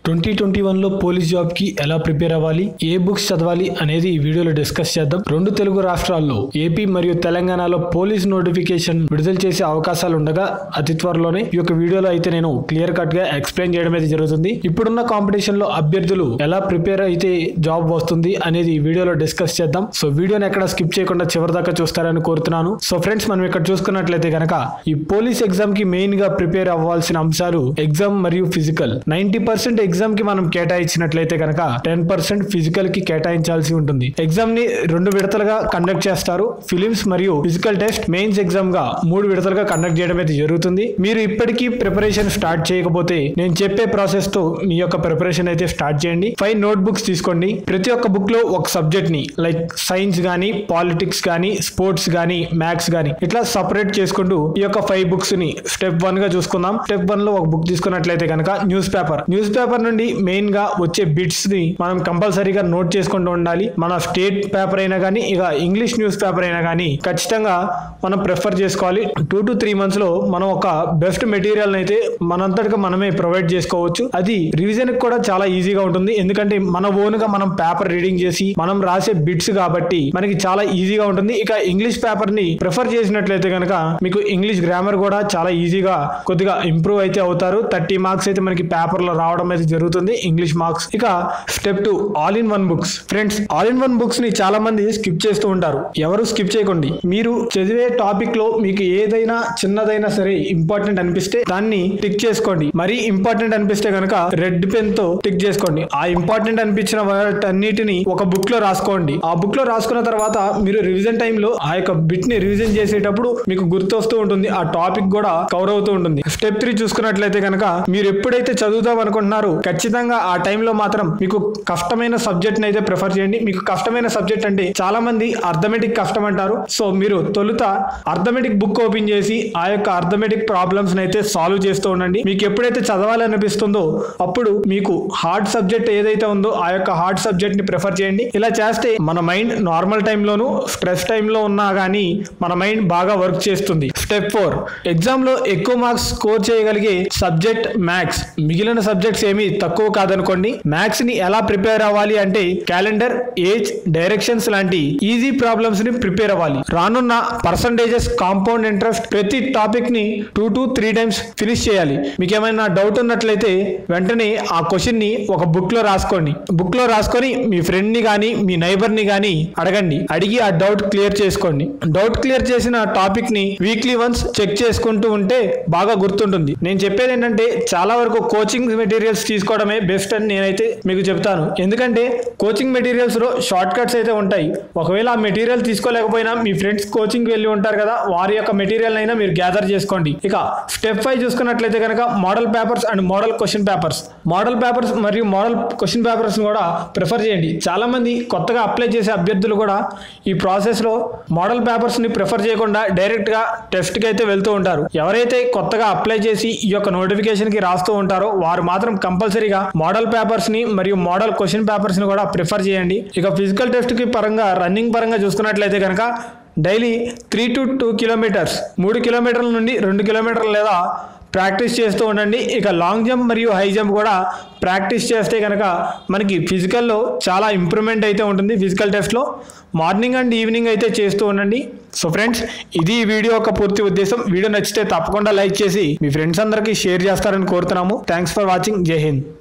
2021 లో police job కి ఎలా ప్రిపేర్ అవ్వాలి, ఏ బుక్స్ చదవాలి అనేది ఈ వీడియోలో డిస్కస్ చేద్దాం. రెండు తెలుగు రాష్ట్రాల్లో ఏపీ మరియు తెలంగాణలో పోలీస్ నోటిఫికేషన్ విడుదల చేసే అవకాశాలు ఉండగా అతి త్వరలోనే ఈ యొక్క వీడియోలో అయితే నేను క్లియర్ కట్ గా ఎక్స్ప్లెయిన్ చేయడం అయితే జరుగుతుంది. ఇప్పుడున్న కాంపిటీషన్ లో అభ్యర్థులు ఎలా ప్రిపేర్ అయితే జాబ్ వస్తుంది అనేది ఈ వీడియోలో డిస్కస్ చేద్దాం. సో వీడియోని ఎక్కడ స్కిప్ చేయకుండా చివరి దాకా చూస్తారని కోరుతున్నాను. సో ఫ్రెండ్స్, మనం ఇక్కడ చూసుకున్నట్లయితే కనుక ఈ పోలీస్ ఎగ్జామ్ కి మెయిన్ గా ప్రిపేర్ అవ్వాల్సిన అంశాలు ఎగ్జామ్ మరియు ఫిజికల్. 90% ఎగ్జామ్ కి మనం కేటాయించినట్లయితే కనుక 10% ఫిజికల్ కి కేటాయించాల్సి ఉంటుంది. ఎగ్జామ్ ని 2 విడతలుగా కండక్ట్ చేస్తారు. ఫిలిమ్స్ మరియు ఫిజికల్ టెస్ట్ మెయిన్స్ ఎగ్జామ్ గా 3 విడతలుగా కండక్ట్ చేయడం అయితే జరుగుతుంది. మీరు ఇప్పటికీ ప్రిపరేషన్ స్టార్ట్ చేయకపోతే నేను చెప్పే ప్రాసెస్ తో మీ యొక్క ప్రిపరేషన్ అయితే స్టార్ట్ చేయండి. 5 నోట్ బుక్స్ తీసుకోండి. ప్రతి ఒక్క బుక్ లో ఒక సబ్జెక్ట్ ని లైక్ సైన్స్ గానీ, పాలిటిక్స్ గానీ, స్పోర్ట్స్ గానీ, మ్యాథ్స్ గానీ ఇట్లా సపరేట్ చేసుకుంటూ ఈ యొక్క 5 బుక్స్ ని స్టెప్ 1 గా చూసుకుందాం. స్టెప్ 1 లో ఒక బుక్ తీసుకున్నట్లయితే కనుక న్యూస్ పేపర్ నుండి మెయిన్ గా వచ్చే బిట్స్ ని మనం కంపల్సరీగా నోట్ చేసుకుంటూ ఉండాలి. మన స్టేట్ పేపర్ అయినా కానీ, ఇక ఇంగ్లీష్ న్యూస్ పేపర్ అయినా కానీ ఖచ్చితంగా మనం ప్రిఫర్ చేసుకోవాలి. 2 to 3 months లో మనం ఒక బెస్ట్ మెటీరియల్ అయితే మనంతటిగా మనమే ప్రొవైడ్ చేసుకోవచ్చు. అది రివిజన్ కూడా చాలా ఈజీగా ఉంటుంది. ఎందుకంటే మన ఓన్ గా మనం పేపర్ రీడింగ్ చేసి మనం రాసే బిట్స్ కాబట్టి మనకి చాలా ఈజీగా ఉంటుంది. ఇక ఇంగ్లీష్ పేపర్ ని ప్రిఫర్ చేసినట్లయితే కనుక మీకు ఇంగ్లీష్ గ్రామర్ కూడా చాలా ఈజీగా కొద్దిగా ఇంప్రూవ్ అయితే అవుతారు. 30 మార్క్స్ అయితే మనకి పేపర్ లో రావడం అయితే జరుగుతుంది, ఇంగ్లీష్ మార్క్స్. ఇక step 2 all in one books. Friends, all in one books ని చాలా మంది స్కిప్ చేస్తూ ఉంటారు. ఎవరు స్కిప్ చేయకండి. మీరు చదివే టాపిక్ లో మీకు ఏదైనా చిన్నదైనా సరే ఇంపార్టెంట్ అనిపిస్తే దాన్ని టిక్ చేసుకోండి. మరీ ఇంపార్టెంట్ అనిపిస్తే కనుక రెడ్ పెన్ తో టిక్ చేసుకోండి. ఆ ఇంపార్టెంట్ అనిపించిన వాటన్నిటిని ఒక బుక్ లో రాసుకోండి. ఆ బుక్ లో రాసుకున్న తర్వాత మీరు రివిజన్ టైమ్ లో ఆ యొక్క బిట్ ని రివిజన్ చేసేటప్పుడు మీకు గుర్తొస్తూ ఉంటుంది, ఆ టాపిక్ కూడా కవర్ అవుతూ ఉంటుంది. స్టెప్ 3 చూసుకున్నట్లయితే కనుక మీరు ఎప్పుడైతే చదువుదాం అనుకుంటున్నారో ఖచ్చితంగా ఆ టైంలో మాత్రం మీకు కష్టమైన సబ్జెక్ట్ ని అయితే ప్రిఫర్ చేయండి. మీకు కష్టమైన సబ్జెక్ట్ అంటే చాలా మంది అర్థమెటిక్ కష్టం అంటారు. సో మీరు తొలుత అర్థమెటిక్ బుక్ ఓపెన్ చేసి ఆ యొక్క అర్థమెటిక్ ప్రాబ్లమ్స్ అయితే సాల్వ్ చేస్తూ ఉండండి. మీకు ఎప్పుడైతే చదవాలనిపిస్తుందో అప్పుడు మీకు హార్డ్ సబ్జెక్ట్ ఏదైతే ఉందో ఆ యొక్క హార్డ్ సబ్జెక్ట్ ని ప్రిఫర్ చేయండి. ఇలా చేస్తే మన మైండ్ నార్మల్ టైంలోను స్ట్రెస్ టైంలో ఉన్నా కానీ మన మైండ్ బాగా వర్క్ చేస్తుంది. స్టెప్ 4 ఎగ్జామ్ లో ఎక్కువ మార్క్స్ స్కోర్ చేయగలిగే సబ్జెక్ట్ మ్యాథ్స్. మిగిలిన సబ్జెక్ట్స్ ఏమీ తక్కువ కాదనుకోండి. మ్యాథ్స్ ని ఎలా ప్రిపేర్ అవ్వాలి అంటే క్యాలెండర్, ఏజ్, డైరెక్షన్స్ లాంటి ఈజీ ప్రాబ్లమ్స్ ని ప్రిపేర్ అవ్వాలి. రానున్న పర్సంటేజెస్, కాంపౌండ్ ఇంట్రెస్ట్ ప్రతి టాపిక్ ని 2 to 3 times ఫినిష్ చేయాలి. మీకు ఏమైనా డౌట్ ఉన్నట్లయితే వెంటనే ఆ క్వశ్చన్ ని ఒక బుక్ లో రాసుకోండి. బుక్ లో రాసుకొని మీ ఫ్రెండ్ ని గానీ మీ నైబర్ ని గానీ అడగండి. అడిగి ఆ డౌట్ క్లియర్ చేసుకోండి. డౌట్ క్లియర్ చేసిన టాపిక్ ని వీక్లీ వన్స్ చెక్ చేసుకుంటూ ఉంటే బాగా గుర్తుంటుంది. నేను చెప్పేది ఏంటంటే చాలా వరకు కోచింగ్ మెటీరియల్స్ తీసుకోవడమే బెస్ట్ అని నేనైతే మీకు చెప్తాను. ఎందుకంటే కోచింగ్ మెటీరియల్స్ లో షార్ట్ కట్స్ అయితే ఉంటాయి. ఒకవేళ ఆ మెటీరియల్ తీసుకోలేకపోయినా మీ ఫ్రెండ్స్ కోచింగ్ వెళ్ళి ఉంటారు కదా, వారి యొక్క మెటీరియల్ అయినా మీరు గ్యాదర్ చేసుకోండి. ఇక స్టెప్ 5 చూసుకున్నట్లయితే కనుక model papers and model question papers. Model papers మరియు మోడల్ క్వశ్చన్ పేపర్స్ కూడా ప్రిఫర్ చేయండి. చాలా మంది కొత్తగా అప్లై చేసే అభ్యర్థులు కూడా ఈ ప్రాసెస్ లో మోడల్ పేపర్స్ ని ప్రిఫర్ చేయకుండా డైరెక్ట్ గా టెస్ట్ కి అయితే వెళ్తూ ఉంటారు. ఎవరైతే కొత్తగా అప్లై చేసి ఈ యొక్క నోటిఫికేషన్ కి రాస్తూ ఉంటారో వారు మాత్రం కంపల్సరీగా మోడల్ పేపర్స్ ని మరియు మోడల్ క్వశ్చన్ పేపర్స్ ని కూడా ప్రిఫర్ చేయండి. ఇక ఫిజికల్ టెస్ట్ కి పరంగా రన్నింగ్ పరంగా చూసుకున్నట్లయితే కనుక డైలీ 3 to 2 kilometers 3 కిలోమీటర్ల నుండి 2 కిలోమీటర్ల లేదా ప్రాక్టీస్ చేస్తూ ఉండండి. ఇక లాంగ్ జంప్ మరియు హై జంప్ కూడా ప్రాక్టీస్ చేస్తే కనుక మనకి ఫిజికల్లో చాలా ఇంప్రూవ్మెంట్ అయితే ఉంటుంది. ఫిజికల్ టెస్ట్లో మార్నింగ్ అండ్ ఈవినింగ్ అయితే చేస్తూ ఉండండి. సో ఫ్రెండ్స్, ఇది ఈ వీడియో యొక్క పూర్తి ఉద్దేశం. వీడియో నచ్చితే తప్పకుండా లైక్ చేసి మీ ఫ్రెండ్స్ అందరికీ షేర్ చేస్తారని కోరుతున్నాము. Thanks for watching. జై హింద్.